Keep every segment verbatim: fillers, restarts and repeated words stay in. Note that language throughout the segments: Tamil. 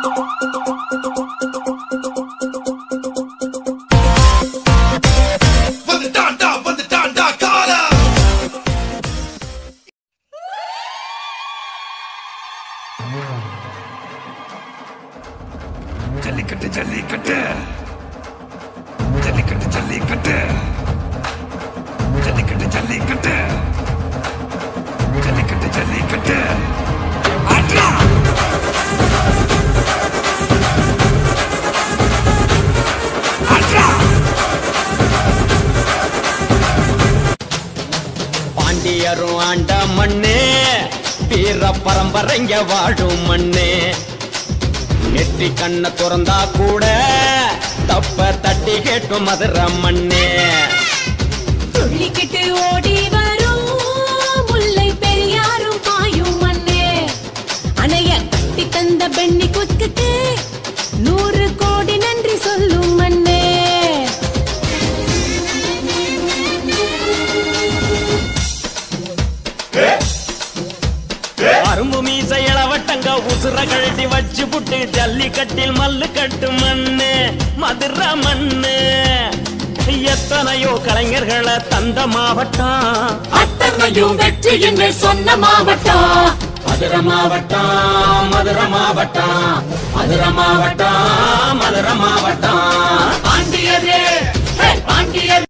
ஜல்லிக்கட்டு ஜல்லிக்கட்டு ஜல்லிக்கட்டு ஜல்லிக்கட்டு ஜல்லிக்கட்டு ஜல்லிக்கட்டு ஜல்லிக்கட்டு ஜல்லிக்கட்டு ஆட்ரா ஆட்ரா பாண்டியரும் ஆண்ட மண்ணே வீர பரம்பரைங்க வாழும் மண்ணே நெற்றி கண்ண துறந்தா கூட தப்ப தட்டி கேட்கும் மதுரை மண்ணே துள்ளிக்கிட்டு ஓடி வரும் முல்லை பெரியாரும் பாயும் மண்ணே அணைய கட்டி தந்த பெண்ணி குத்துக்கு நூறு கோடி நன்றி சொல்லும் மண்ணே அரும்பு மீச இளவட்டங்க உசுர கழட்டி வச்சு புட்டு ஜல்லிக்கட்டில் மல்லு கட்டு மண்ணு மதுரை மண்ணு எத்தனையோ கலைஞர்களை தந்த மாவட்டம் அத்தனையும் வெற்றி என்று சொன்ன மாவட்டம் மதுரை மாவட்டம் மதுரை மாவட்டம் மதுரை மாவட்டம் மதுரை மாவட்டம் பாண்டியரே பாண்டியர்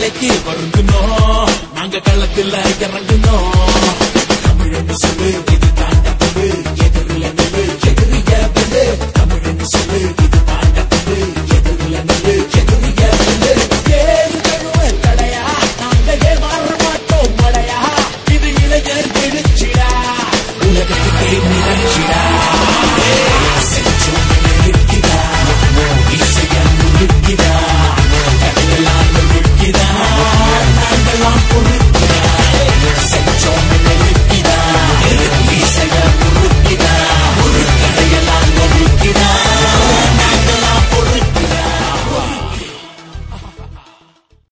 வேலைக்கு வருங்கணும் நாங்க களத்தில் இறங்கணும் தமிழ் சொல்லு